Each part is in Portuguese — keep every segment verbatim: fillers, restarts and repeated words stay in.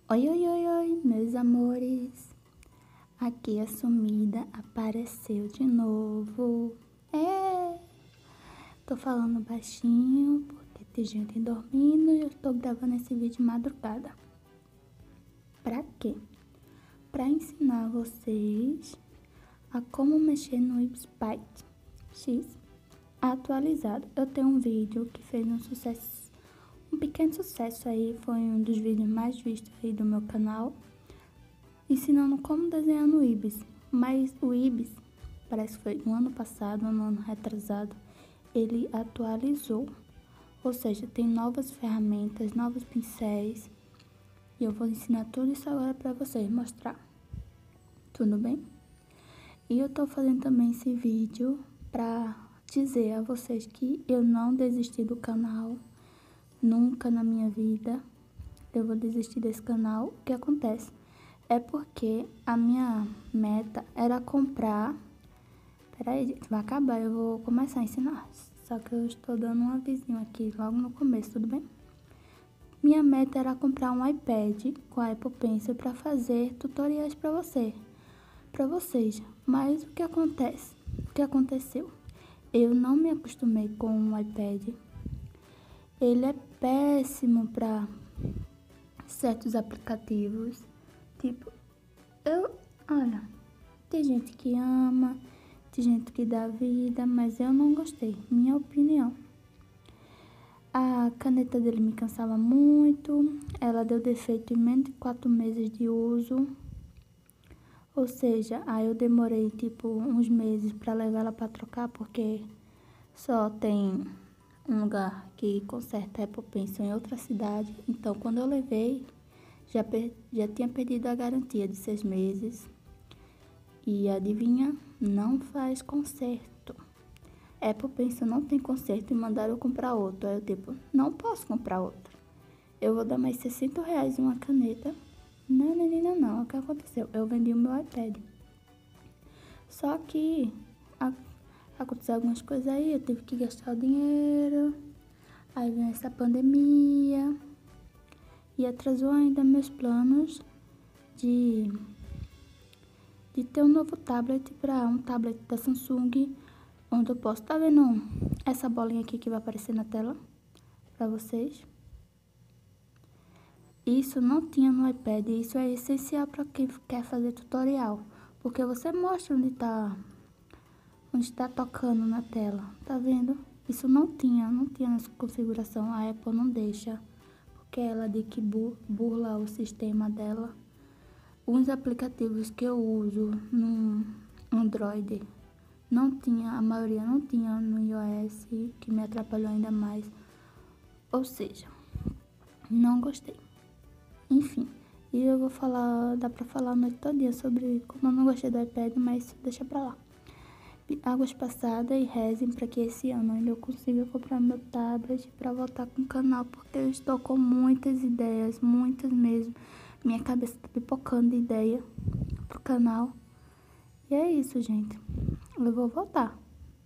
Oi, oi, oi, oi, meus amores. Aqui a sumida apareceu de novo. É, tô falando baixinho porque tem gente dormindo e eu tô gravando esse vídeo de madrugada. Pra quê? Pra ensinar vocês a como mexer no Sprite X atualizado. Eu tenho um vídeo que fez um sucesso, um pequeno sucesso aí, foi um dos vídeos mais vistos aí do meu canal, ensinando como desenhar no Ibis. Mas o Ibis, parece que foi no ano passado, no ano retrasado, ele atualizou. Ou seja, tem novas ferramentas, novos pincéis. E eu vou ensinar tudo isso agora pra vocês, mostrar. Tudo bem? E eu tô fazendo também esse vídeo pra dizer a vocês que eu não desisti do canal. Nunca na minha vida eu vou desistir desse canal. O que acontece? É porque a minha meta era comprar... Peraí, gente, vai acabar, eu vou começar a ensinar. Só que eu estou dando um avisinho aqui logo no começo, tudo bem? Minha meta era comprar um iPad com a Apple Pencil para fazer tutoriais para você, para vocês. Mas o que acontece? O que aconteceu? Eu não me acostumei com o iPad. Ele é péssimo para certos aplicativos. Tipo, eu, olha, tem gente que ama, tem gente que dá vida, mas eu não gostei, minha opinião. A caneta dele me cansava muito, ela deu defeito em menos de quatro meses de uso. Ou seja, aí eu demorei tipo uns meses para levar ela para trocar, porque só tem um lugar que conserta Apple Pencil em outra cidade. Então, quando eu levei, já, per já tinha perdido a garantia de seis meses. E adivinha? Não faz conserto. Apple Pencil não tem conserto e mandaram eu comprar outro. Aí eu tipo, não posso comprar outro. Eu vou dar mais sessenta reais em uma caneta. Não, menina, não. O que aconteceu? Eu vendi o meu iPad. Só que a, aconteceu algumas coisas aí, eu tive que gastar o dinheiro. Aí vem essa pandemia. E atrasou ainda meus planos de, de ter um novo tablet para um tablet da Samsung. Onde eu posso, tá vendo essa bolinha aqui que vai aparecer na tela pra vocês? Isso não tinha no iPad, isso é essencial para quem quer fazer tutorial, porque você mostra onde tá, onde tá tocando na tela, tá vendo? Isso não tinha, não tinha nessa configuração, a Apple não deixa, porque ela diz que burla o sistema dela. Uns aplicativos que eu uso no Android, não tinha, a maioria não tinha no iOS, que me atrapalhou ainda mais. Ou seja, não gostei. Enfim, e eu vou falar, dá pra falar a noite todinha sobre como eu não gostei do iPad, mas deixa pra lá. Águas passadas e rezem pra que esse ano ainda eu consiga comprar meu tablet pra voltar com o canal, porque eu estou com muitas ideias, muitas mesmo. Minha cabeça tá pipocando de ideia pro canal. E é isso, gente. Eu vou voltar.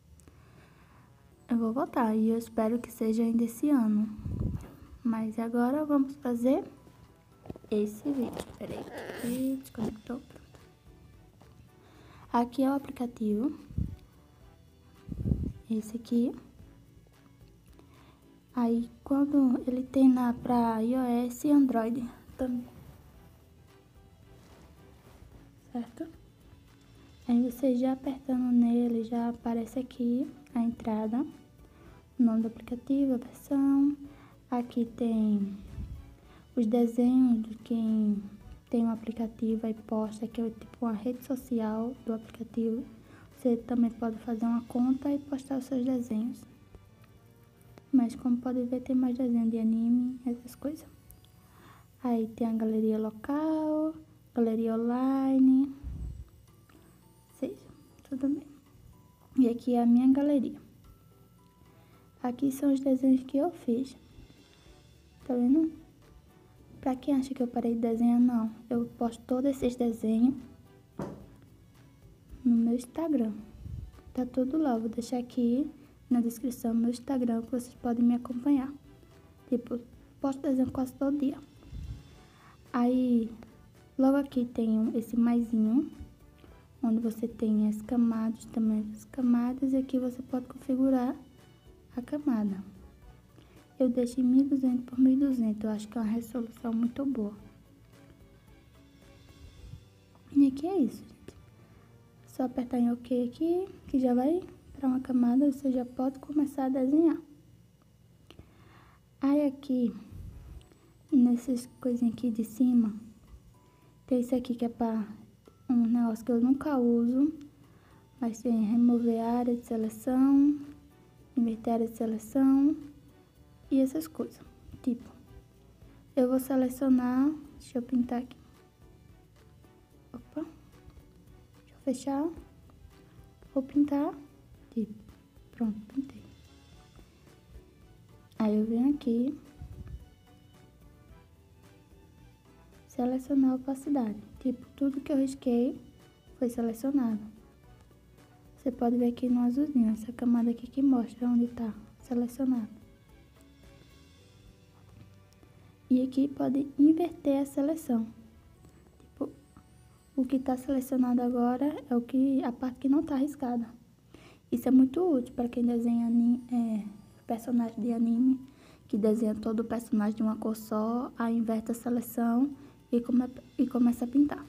Eu vou voltar e eu espero que seja ainda esse ano. Mas agora vamos fazer esse vídeo. Peraí, aqui, desconectou, pronto. Aqui é o aplicativo. Esse aqui. Aí quando ele tem na pra iOS e Android também. Certo? Aí você já apertando nele, já aparece aqui a entrada, o nome do aplicativo, a versão. Aqui tem os desenhos de quem tem um aplicativo e posta, que é tipo uma rede social do aplicativo. Você também pode fazer uma conta e postar os seus desenhos. Mas como pode ver, tem mais desenho de anime, essas coisas. Aí tem a galeria local, galeria online. Seja, tudo bem. E aqui é a minha galeria. Aqui são os desenhos que eu fiz. Tá vendo? Pra quem acha que eu parei de desenhar, não. Eu posto todos esses desenhos no meu Instagram. Tá tudo lá. Vou deixar aqui na descrição meu Instagram, que vocês podem me acompanhar. Tipo, posto desenho quase todo dia. Aí, logo aqui tem esse maisinho, onde você tem as camadas, também as camadas, e aqui você pode configurar a camada. Eu deixo em mil e duzentos por mil e duzentos, eu acho que é uma resolução muito boa. E aqui é isso, gente. Só apertar em OK aqui, que já vai para uma camada, você já pode começar a desenhar. Aí aqui, nessas coisinhas aqui de cima, tem isso aqui que é para um negócio que eu nunca uso, mas tem remover área de seleção, inverter área de seleção e essas coisas. Tipo, eu vou selecionar, deixa eu pintar aqui. Opa, deixa eu fechar. Vou pintar, tipo, pronto, pintei. Aí eu venho aqui, selecionar a opacidade. Tipo, tudo que eu risquei foi selecionado. Você pode ver aqui no azulzinho, essa camada aqui que mostra onde tá selecionado. E aqui pode inverter a seleção. Tipo, o que tá selecionado agora é o que, a parte que não tá riscada. Isso é muito útil para quem desenha anime, é, personagem de anime, que desenha todo o personagem de uma cor só, aí inverte a seleção e, come, e começa a pintar.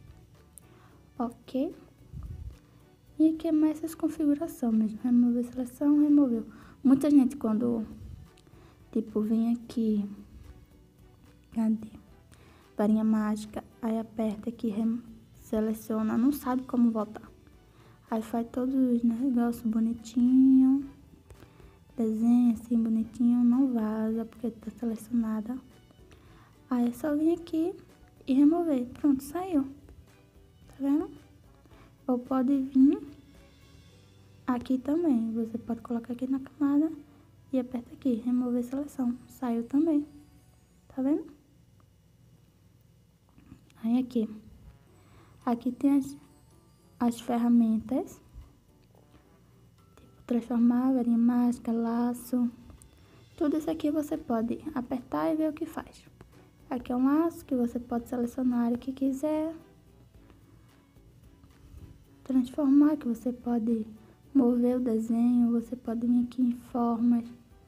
Ok? E aqui é mais essas configurações mesmo, remover seleção, removeu. Muita gente quando, tipo, vem aqui, cadê? Varinha mágica, aí aperta aqui, seleciona, não sabe como voltar. Aí faz todos os negócios bonitinho, desenha assim bonitinho, não vaza porque tá selecionada. Aí é só vir aqui e remover, pronto, saiu. Tá vendo? Ou pode vir aqui também, você pode colocar aqui na camada e aperta aqui, remover seleção, saiu também. Tá vendo? Aí aqui, aqui tem as, as ferramentas, tipo transformar, varinha mágica, laço, tudo isso aqui você pode apertar e ver o que faz. Aqui é um laço que você pode selecionar o que quiser, transformar, que você pode mover o desenho, você pode vir aqui em formas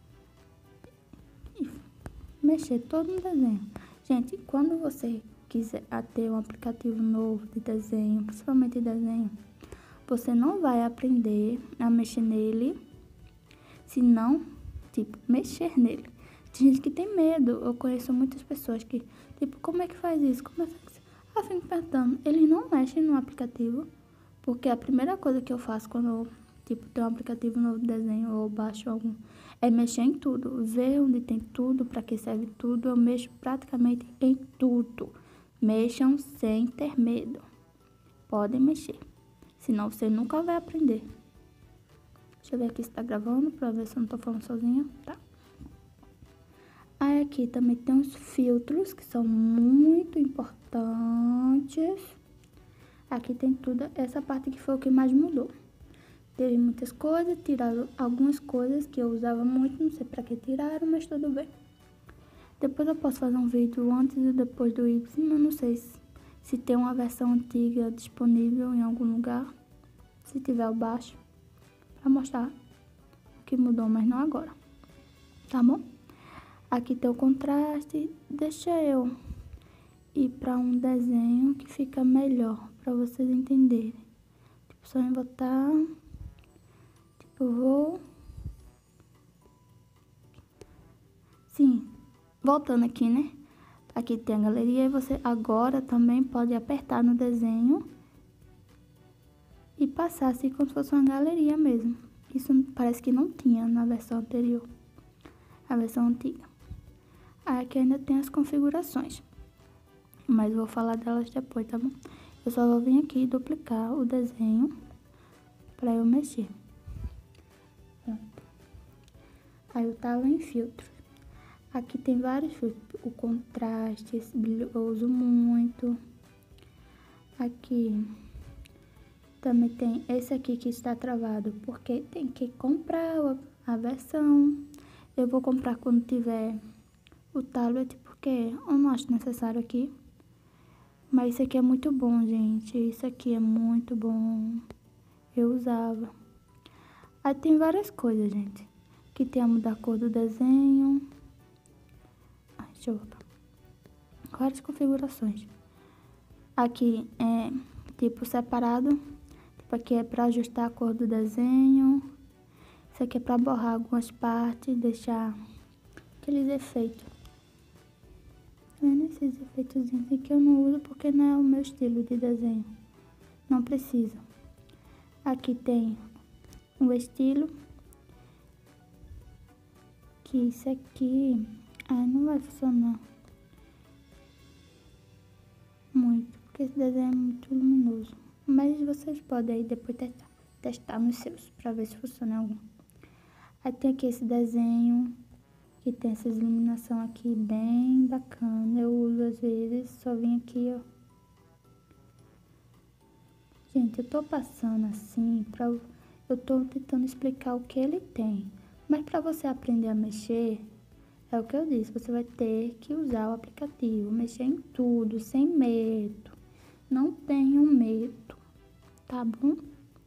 e mexer todo no desenho. Gente, quando você quiser ter um aplicativo novo de desenho, principalmente de desenho, você não vai aprender a mexer nele, se não, tipo, mexer nele. Tem gente que tem medo, eu conheço muitas pessoas que, tipo, como é que faz isso? Como é que faz isso? Ah, eu fico perguntando, eles não mexem no aplicativo, porque a primeira coisa que eu faço quando eu, tipo, tenho um aplicativo novo de desenho ou baixo algum, é mexer em tudo, ver onde tem tudo, para que serve tudo, eu mexo praticamente em tudo. Mexam sem ter medo. Podem mexer. Senão você nunca vai aprender. Deixa eu ver aqui se tá gravando, pra ver se eu não tô falando sozinha. Tá. Aí aqui também tem uns filtros que são muito importantes. Aqui tem tudo. Essa parte aqui foi o que mais mudou. Teve muitas coisas, tiraram algumas coisas que eu usava muito. Não sei pra que tiraram, mas tudo bem. Depois eu posso fazer um vídeo antes e depois do Y, eu não sei se, se tem uma versão antiga disponível em algum lugar. Se tiver, eu baixo pra mostrar o que mudou, mas não agora. Tá bom? Aqui tem o contraste. Deixa eu ir pra um desenho que fica melhor pra vocês entenderem. Tipo, só em botar. Tipo, eu vou. Sim. Voltando aqui, né? Aqui tem a galeria e você agora também pode apertar no desenho e passar assim como se fosse uma galeria mesmo. Isso parece que não tinha na versão anterior, a versão antiga. Aqui ainda tem as configurações, mas vou falar delas depois, tá bom? Eu só vou vir aqui e duplicar o desenho para eu mexer. Pronto. Aí eu tava em filtro. Aqui tem vários filtros, o contraste, esse brilho eu uso muito. Aqui também tem esse aqui que está travado, porque tem que comprar a versão. Eu vou comprar quando tiver o tablet, porque eu não acho necessário aqui. Mas isso aqui é muito bom, gente. Isso aqui é muito bom. Eu usava. Aí tem várias coisas, gente. Aqui tem a mudar a cor do desenho. Ai, deixa eu voltar. Várias configurações. Aqui é tipo separado. Tipo, aqui é pra ajustar a cor do desenho. Isso aqui é pra borrar algumas partes, deixar aqueles efeitos. Tá vendo esses efeitos aqui eu não uso porque não é o meu estilo de desenho. Não precisa. Aqui tem o estilo. Que isso aqui... Ai, não vai funcionar muito, porque esse desenho é muito luminoso. Mas vocês podem aí depois testar, testar nos seus, pra ver se funciona algum. Aí tem aqui esse desenho, que tem essa iluminação aqui bem bacana. Eu uso às vezes, só vim aqui, ó. Gente, eu tô passando assim, pra, eu tô tentando explicar o que ele tem. Mas pra você aprender a mexer, é o que eu disse, você vai ter que usar o aplicativo, mexer em tudo, sem medo. Não tenham medo, tá bom?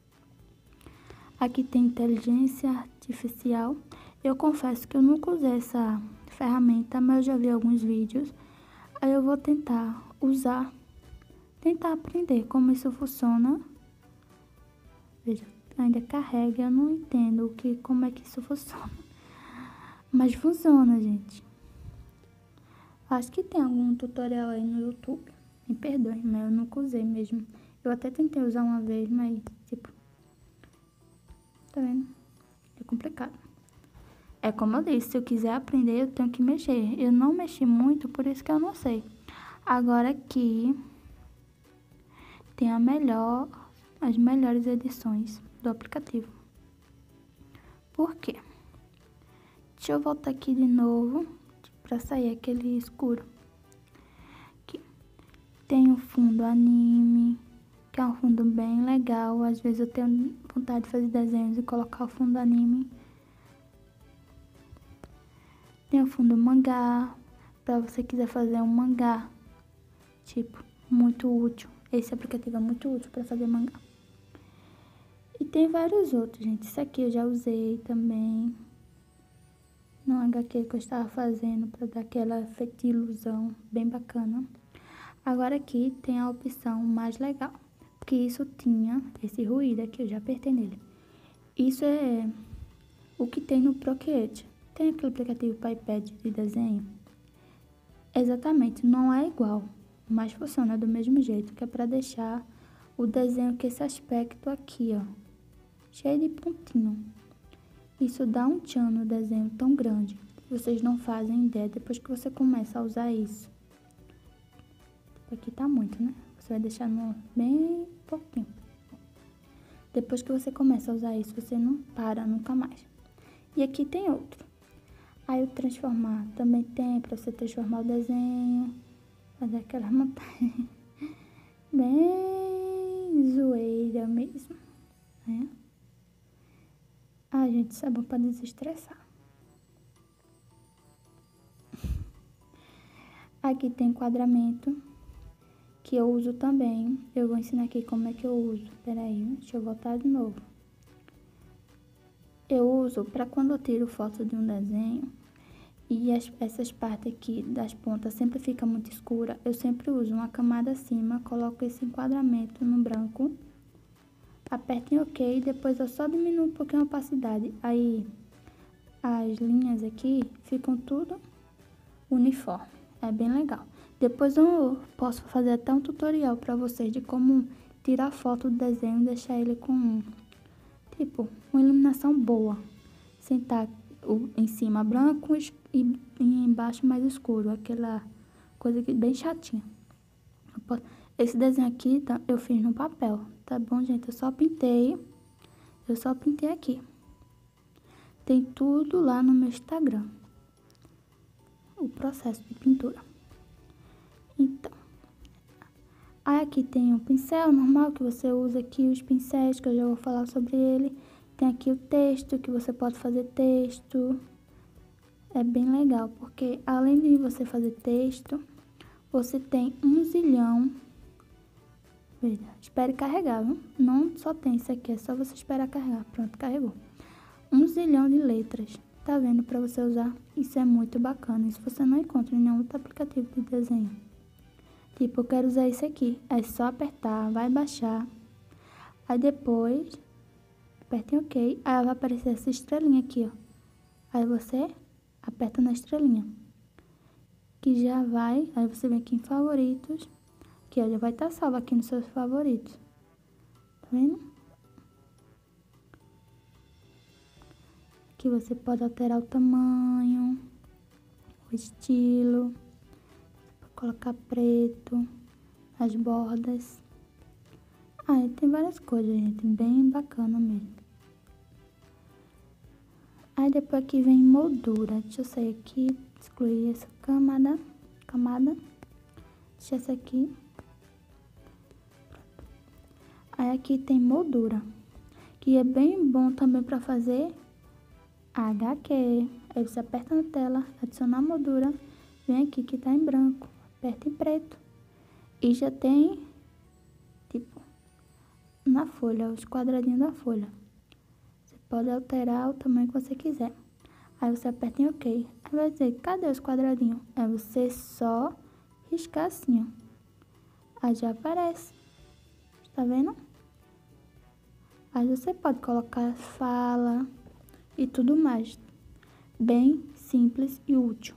Aqui tem inteligência artificial. Eu confesso que eu nunca usei essa ferramenta, mas eu já vi alguns vídeos. Aí eu vou tentar usar, tentar aprender como isso funciona. Veja, ainda carrega, eu não entendo o que, como é que isso funciona. Mas funciona, gente. Acho que tem algum tutorial aí no YouTube. Me perdoe, mas eu nunca usei mesmo. Eu até tentei usar uma vez, mas, tipo... Tá vendo? É complicado. É como eu disse, se eu quiser aprender, eu tenho que mexer. Eu não mexi muito, por isso que eu não sei. Agora aqui... tem a melhor... as melhores edições do aplicativo. Por quê? Deixa eu voltar aqui de novo, pra sair aquele escuro. Aqui. Tem o fundo anime, que é um fundo bem legal. Às vezes eu tenho vontade de fazer desenhos e colocar o fundo anime. Tem o fundo mangá, pra você quiser fazer um mangá. Tipo, muito útil. Esse aplicativo é muito útil pra fazer mangá. E tem vários outros, gente. Isso aqui eu já usei também no H Q que eu estava fazendo para dar aquela efeito ilusão bem bacana. Agora aqui tem a opção mais legal, porque isso tinha esse ruído aqui, eu já apertei nele. Isso é o que tem no Procreate. Tem aquele aplicativo para iPad de desenho? Exatamente, não é igual, mas funciona do mesmo jeito, que é para deixar o desenho com esse aspecto aqui, ó, cheio de pontinho. Isso dá um tchan no desenho tão grande. Vocês não fazem ideia depois que você começa a usar isso. Aqui tá muito, né? Você vai deixar no bem pouquinho. Depois que você começa a usar isso, você não para nunca mais. E aqui tem outro. Aí o transformar também tem pra você transformar o desenho. Fazer aquela montagem bem zoeira mesmo, né? Ah, gente, isso é bom pra desestressar. Aqui tem enquadramento, que eu uso também. Eu vou ensinar aqui como é que eu uso. Peraí, deixa eu voltar de novo. Eu uso pra quando eu tiro foto de um desenho e as, essas partes aqui das pontas sempre fica muito escura, eu sempre uso uma camada acima, coloco esse enquadramento no branco. Aperto em OK, depois eu só diminuo um pouquinho a opacidade. Aí, as linhas aqui ficam tudo uniforme. É bem legal. Depois eu posso fazer até um tutorial pra vocês de como tirar foto do desenho e deixar ele com, tipo, uma iluminação boa. Sem estar em cima branco e embaixo mais escuro. Aquela coisa que bem chatinha. Esse desenho aqui tá, eu fiz no papel, tá bom, gente? Eu só pintei, eu só pintei aqui. Tem tudo lá no meu Instagram, o processo de pintura. Então, aí aqui tem o pincel normal que você usa aqui, os pincéis que eu já vou falar sobre ele. Tem aqui o texto, que você pode fazer texto. É bem legal, porque além de você fazer texto, você tem um zilhão Veja, espere carregar, viu? Não só tem isso aqui, é só você esperar carregar. Pronto, carregou. Um zilhão de letras. Tá vendo? Pra você usar. Isso é muito bacana. Isso você não encontra em nenhum outro aplicativo de desenho. Tipo, eu quero usar esse aqui. É só apertar, vai baixar. Aí depois, aperta em OK. Aí vai aparecer essa estrelinha aqui, ó. Aí você aperta na estrelinha. Que já vai, aí você vem aqui em favoritos. Que ó, já vai estar salvo aqui nos seus favoritos. Tá vendo? Aqui você pode alterar o tamanho, o estilo. Colocar preto, as bordas. Ah, tem várias coisas, gente, bem bacana mesmo. Aí depois aqui vem moldura. Deixa eu sair aqui, excluir essa camada, camada. Deixa essa aqui. Aí aqui tem moldura, que é bem bom também para fazer H Q. Aí você aperta na tela, adicionar moldura, vem aqui que tá em branco. Aperta em preto. E já tem, tipo, na folha, os quadradinhos da folha. Você pode alterar o tamanho que você quiser. Aí você aperta em OK. Aí vai dizer, cadê os quadradinhos? É você só riscar assim, ó. Aí já aparece. Tá vendo? Aí você pode colocar fala e tudo mais. Bem simples e útil.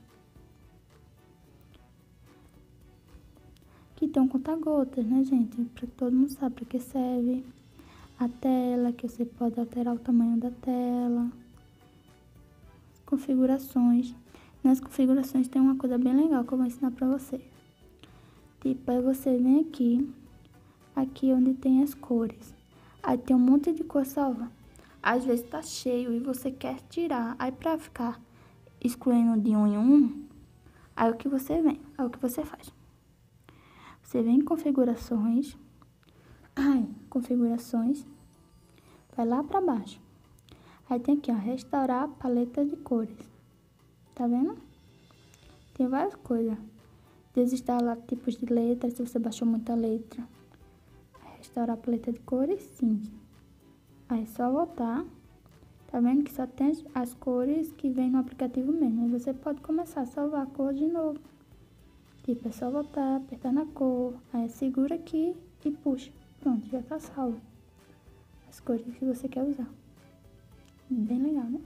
Aqui tem um conta-gotas, né, gente? Para que todo mundo saiba para que serve. A tela, que você pode alterar o tamanho da tela. Configurações. Nas configurações tem uma coisa bem legal que eu vou ensinar para você. Tipo, aí você vem aqui, aqui onde tem as cores. Aí tem um monte de cor salva. Às vezes tá cheio e você quer tirar. Aí pra ficar excluindo de um em um, aí o que você vem? Aí o que você faz? Você vem em configurações, ai, configurações, vai lá pra baixo. Aí tem aqui, ó, restaurar paleta de cores. Tá vendo? Tem várias coisas. Desinstalar tipos de letras, se você baixou muita letra. Restaurar a paleta de cores, sim. Aí é só voltar. Tá vendo que só tem as, as cores que vem no aplicativo mesmo. Aí você pode começar a salvar a cor de novo. Tipo, é só voltar, apertar na cor, aí segura aqui e puxa. Pronto, já tá salvo. As cores que você quer usar. Bem legal, né?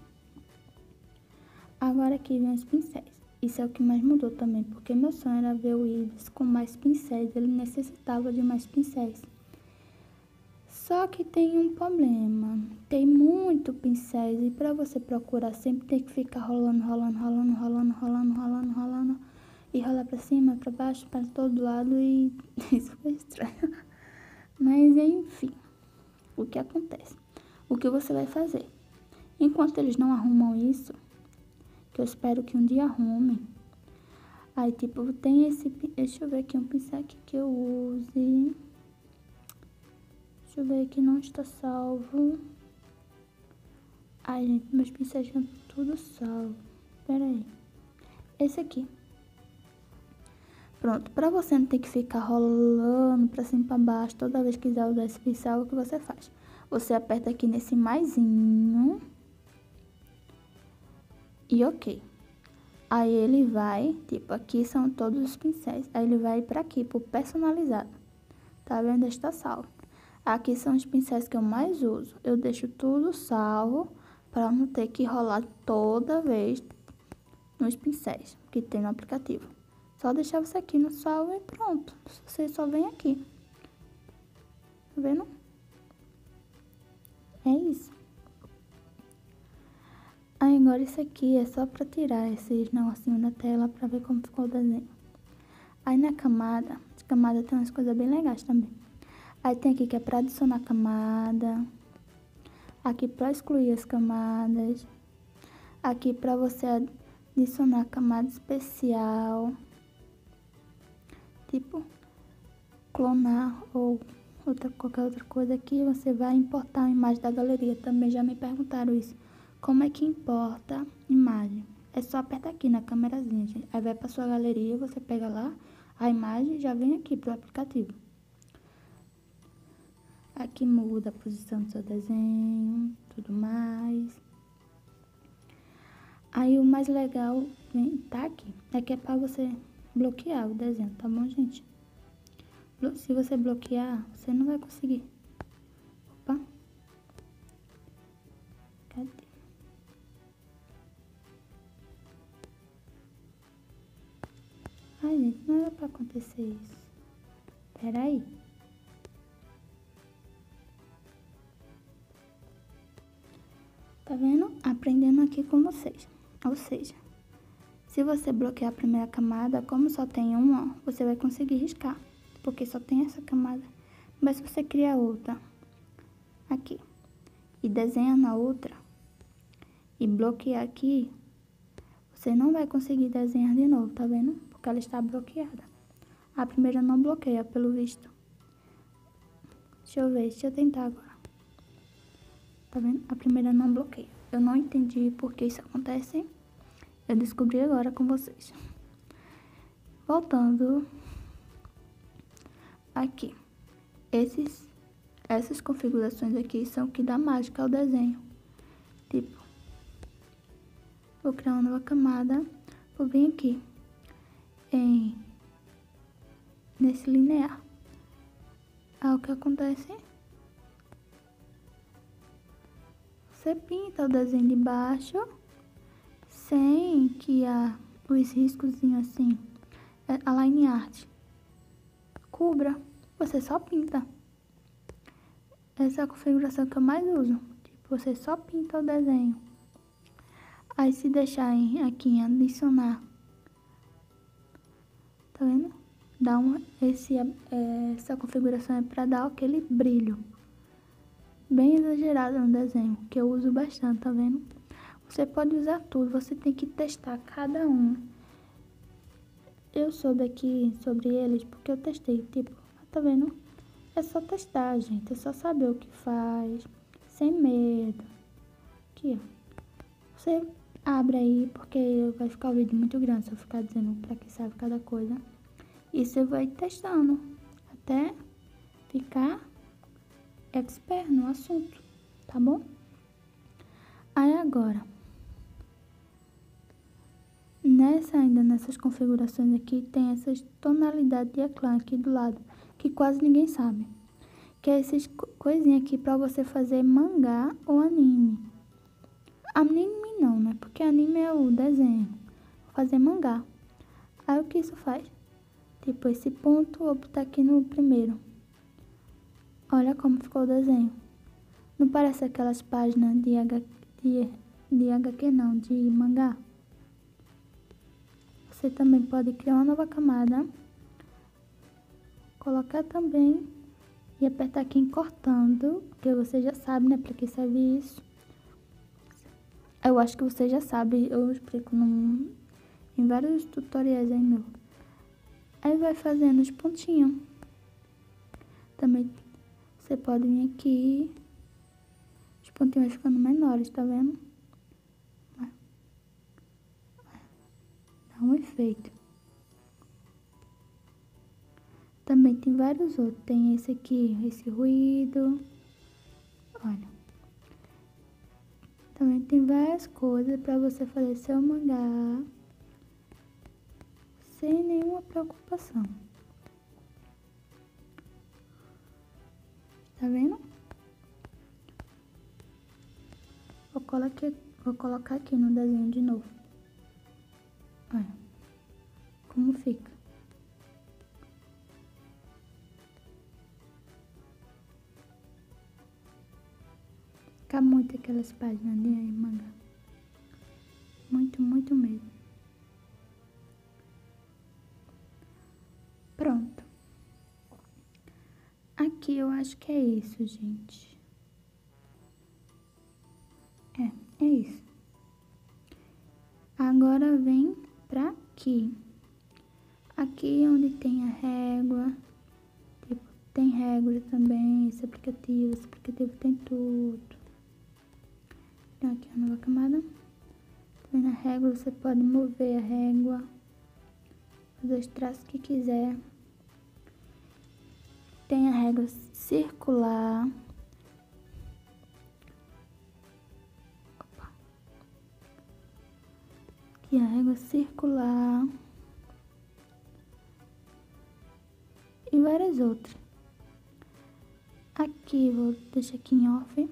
Agora aqui vem os pincéis. Isso é o que mais mudou também, porque meu sonho era ver o Ives com mais pincéis. Ele necessitava de mais pincéis. Só que tem um problema. Tem muito pincéis e pra você procurar sempre tem que ficar rolando, rolando, rolando, rolando, rolando, rolando, rolando. E rolar pra cima, pra baixo, pra todo lado e isso foi estranho. Mas enfim, o que acontece? O que você vai fazer? Enquanto eles não arrumam isso, que eu espero que um dia arrumem. Aí tipo, tem esse, deixa eu ver aqui um pincel aqui que eu use. Deixa eu ver aqui, não está salvo. Ai gente, meus pincéis estão tudo salvo. Pera aí. Esse aqui. Pronto, pra você não ter que ficar rolando pra cima e pra baixo toda vez que quiser usar esse pincel, o que você faz? Você aperta aqui nesse maisinho. E OK. Aí ele vai, tipo, aqui são todos os pincéis. Aí ele vai pra aqui, pro personalizado. Tá vendo? Está salvo. Aqui são os pincéis que eu mais uso. Eu deixo tudo salvo pra não ter que rolar toda vez nos pincéis que tem no aplicativo. Só deixar você aqui no salvo e pronto. Você só vem aqui. Tá vendo? É isso. Aí agora isso aqui é só pra tirar esses negocinhos da tela pra ver como ficou o desenho. Aí na camada, a camada tem umas coisas bem legais também. Aí tem aqui que é pra adicionar camada. Aqui pra excluir as camadas. Aqui pra você adicionar camada especial. Tipo, clonar ou outra, qualquer outra coisa aqui, você vai importar a imagem da galeria. Também já me perguntaram isso. Como é que importa imagem? É só apertar aqui na câmerazinha, gente. Aí vai pra sua galeria, você pega lá a imagem e já vem aqui pro aplicativo. Aqui muda a posição do seu desenho, tudo mais. Aí o mais legal vem, tá aqui, é que é pra você bloquear o desenho, tá bom, gente? Se você bloquear, você não vai conseguir. Opa. Cadê? Ai, gente, não era pra acontecer isso. Pera aí. Tá vendo? Aprendendo aqui com vocês. Ou seja, se você bloquear a primeira camada, como só tem uma, você vai conseguir riscar. Porque só tem essa camada. Mas se você criar outra aqui e desenha na outra e bloquear aqui, você não vai conseguir desenhar de novo, tá vendo? Porque ela está bloqueada. A primeira não bloqueia, pelo visto. Deixa eu ver, deixa eu tentar agora. Tá vendo? A primeira não bloqueia. Eu não entendi por que isso acontece. Eu descobri agora com vocês. Voltando aqui. Esses, essas configurações aqui são o que dá mágica ao desenho. Tipo, vou criar uma nova camada. Vou vir aqui. Em, nesse linear. Aí o que acontece? Você pinta o desenho de baixo sem que a, os riscozinhos assim, a line art, cubra. Você só pinta. Essa é a configuração que eu mais uso. Tipo, você só pinta o desenho. Aí se deixar em, aqui em adicionar, tá vendo? Dá uma, esse, é, essa configuração é para dar aquele brilho bem exagerado no desenho, que eu uso bastante, tá vendo? Você pode usar tudo, você tem que testar cada um. Eu soube aqui sobre eles porque eu testei, tipo, tá vendo? É só testar, gente, é só saber o que faz, sem medo. Aqui, ó. Você abre aí, porque vai ficar o vídeo muito grande se eu ficar dizendo pra que serve cada coisa. E você vai testando até ficar expert no assunto, tá bom? Aí agora, nessa ainda nessas configurações aqui, tem essas tonalidades de eclã aqui do lado, que quase ninguém sabe. Que é essas coisinhas aqui pra você fazer mangá ou anime. Anime não, né? Porque anime é o desenho. Vou fazer mangá. Aí o que isso faz? Tipo, esse ponto, vou botar aqui no primeiro. Olha como ficou o desenho. Não parece aquelas páginas de H Q, de, de H Q não, de mangá? Você também pode criar uma nova camada. Colocar também e apertar aqui em cortando, porque você já sabe, né, pra que serve isso. Eu acho que você já sabe, eu explico num, em vários tutoriais aí meu. Aí vai fazendo os pontinhos. Também você pode vir aqui, os pontinhos vai ficando menores, tá vendo? Dá um efeito. Também tem vários outros. Tem esse aqui, esse ruído. Olha. Também tem várias coisas pra você fazer seu mangá sem nenhuma preocupação. Tá vendo? Vou colocar, vou colocar aqui no desenho de novo. Olha como fica. Fica muito aquelas páginas de mangá. Muito, muito mesmo. Pronto. Aqui eu acho que é isso, gente. É, é isso. Agora vem pra aqui. Aqui onde tem a régua. Tipo, tem régua também, esse aplicativo. Esse aplicativo tem tudo. Então aqui a nova camada. Também na régua você pode mover a régua. Fazer os traços que quiser. tem a régua circular. Opa. Aqui a régua circular. E várias outras. Aqui, vou deixar aqui em off.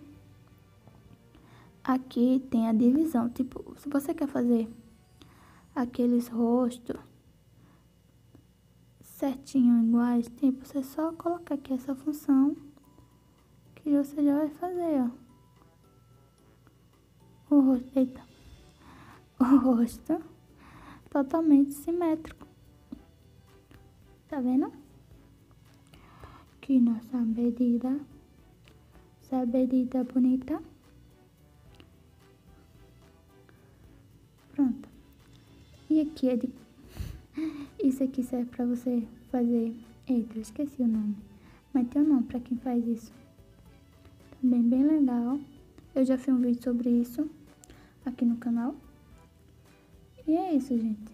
Aqui tem a divisão. Tipo, se você quer fazer aqueles rostos certinho iguais, tipo, você só colocar aqui essa função que você já vai fazer, ó. O rosto, eita, o rosto totalmente simétrico. Tá vendo? Aqui nossa medida, essa medida bonita. Pronto. E aqui é de... Isso aqui serve pra você fazer... Eita, eu esqueci o nome. Mas tem um nome pra quem faz isso. Também bem legal. Eu já fiz um vídeo sobre isso aqui no canal. E é isso, gente.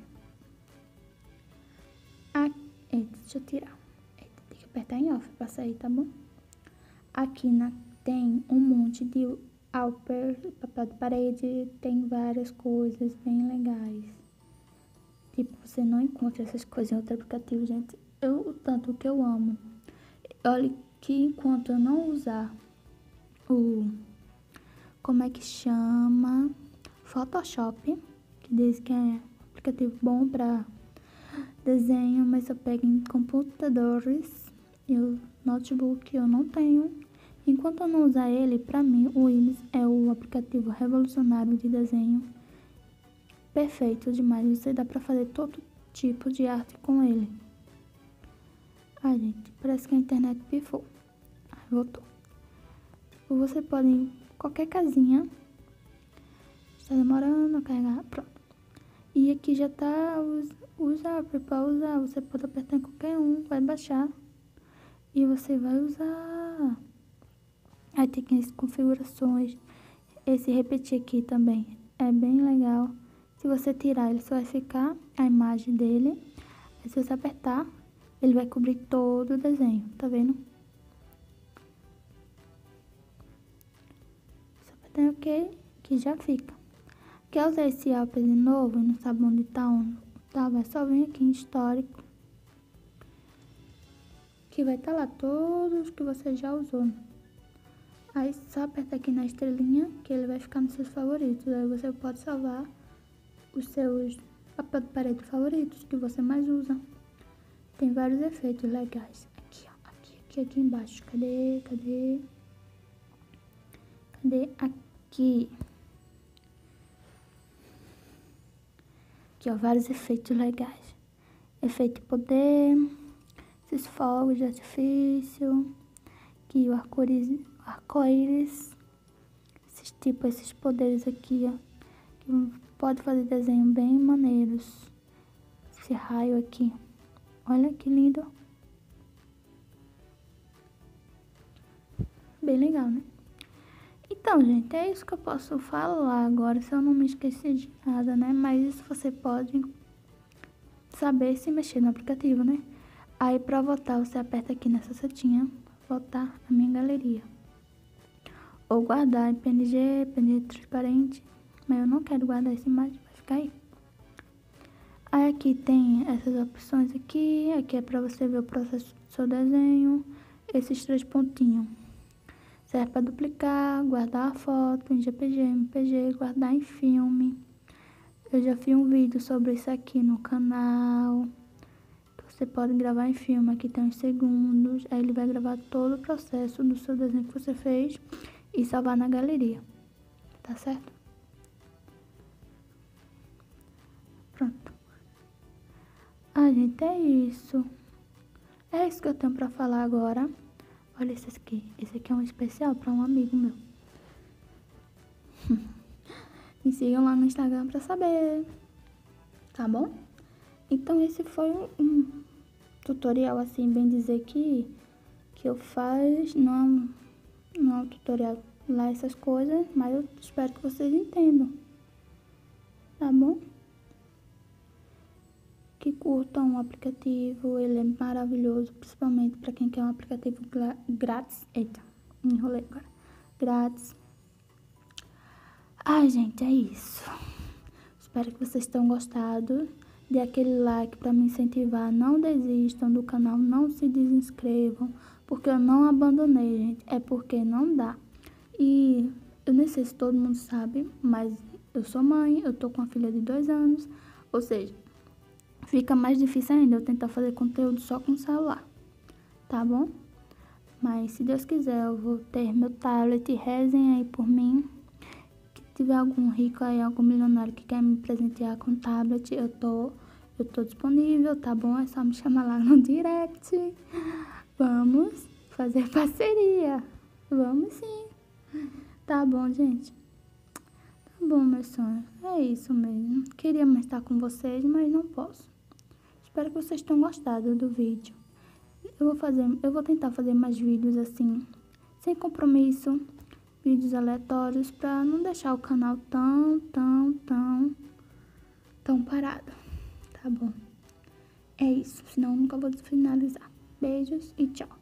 Ah, eita, deixa eu tirar. Eita, tem que apertar em off pra sair, tá bom? Aqui na... tem um monte de Alper, papel de parede, tem várias coisas bem legais. Tipo, você não encontra essas coisas em outro aplicativo, gente. Eu, o tanto que eu amo. Olha que enquanto eu não usar o... Como é que chama? Photoshop, que diz que é um aplicativo bom pra desenho, mas eu pego em computadores e o notebook eu não tenho. Enquanto eu não usar ele, pra mim, o Ibis é o aplicativo revolucionário de desenho. Perfeito demais. Você dá pra fazer todo tipo de arte com ele. Ah, gente, parece que a internet pifou. Ah, voltou. Tipo, você pode ir em qualquer casinha. Está demorando a carregar. Pronto. E aqui já tá os, os apps pra usar. Você pode apertar em qualquer um, vai baixar. E você vai usar. Aí tem aqui as configurações. Esse repetir aqui também é bem legal. Se você tirar, ele só vai ficar a imagem dele. Aí se você apertar, ele vai cobrir todo o desenho, tá vendo? Só apertar em OK, que já fica. Quer usar esse Alper de novo e não sabe onde tá, onde tá, vai só vir aqui em histórico. Que vai estar lá todos que você já usou. Aí só aperta aqui na estrelinha que ele vai ficar nos seus favoritos. Aí você pode salvar os seus papel de parede favoritos que você mais usa. Tem vários efeitos legais. Aqui, ó. Aqui, aqui, aqui embaixo. Cadê? Cadê? Cadê? Aqui. Aqui, ó. Vários efeitos legais. Efeito poder. Esses fogos de artifício. Aqui o arco-íris. Arco-íris. Esses tipos, esses poderes aqui, ó. Que pode fazer desenho bem maneiros. Esse raio aqui. Olha que lindo. Bem legal, né? Então, gente, é isso que eu posso falar agora, se eu não me esqueci de nada, né? Mas isso você pode saber se mexer no aplicativo, né? Aí, pra voltar, você aperta aqui nessa setinha, voltar a minha galeria. Ou guardar em P N G, P N G transparente. Mas eu não quero guardar essa imagem, vai ficar aí. Aí aqui tem essas opções aqui. Aqui é pra você ver o processo do seu desenho. Esses três pontinhos. Serve para duplicar, guardar a foto em G P G, M P G, guardar em filme. Eu já fiz um vídeo sobre isso aqui no canal. Você pode gravar em filme, aqui tem uns segundos. Aí ele vai gravar todo o processo do seu desenho que você fez e salvar na galeria. Tá certo? Pronto. Ah, gente, é isso. É isso que eu tenho pra falar agora. Olha esse aqui. Esse aqui é um especial pra um amigo meu. Me sigam lá no Instagram pra saber. Tá bom? Então, esse foi um, um tutorial, assim, bem dizer que, que eu faço. Não, não é um tutorial lá, essas coisas, mas eu espero que vocês entendam. Tá bom? que curtam o aplicativo. Ele é maravilhoso, principalmente para quem quer um aplicativo grátis. Eita, enrolei agora. Grátis. Ai, gente, é isso. Espero que vocês tenham gostado. Dê aquele like para me incentivar. Não desistam do canal, não se desinscrevam, porque eu não abandonei, gente. É porque não dá. E eu nem sei se todo mundo sabe, mas eu sou mãe, eu tô com uma filha de dois anos. Ou seja, fica mais difícil ainda eu tentar fazer conteúdo só com o celular, tá bom? Mas se Deus quiser, eu vou ter meu tablet. Rezem aí por mim. Se tiver algum rico aí, algum milionário que quer me presentear com tablet, eu tô, eu tô disponível, tá bom? É só me chamar lá no direct. Vamos fazer parceria. Vamos sim. Tá bom, gente? Tá bom, meu sonho. É isso mesmo. Queria mais estar com vocês, mas não posso. Espero que vocês tenham gostado do vídeo. Eu vou fazer, eu vou tentar fazer mais vídeos assim, sem compromisso. Vídeos aleatórios pra não deixar o canal tão, tão, tão, tão parado, tá bom? É isso, senão eu nunca vou finalizar. Beijos e tchau.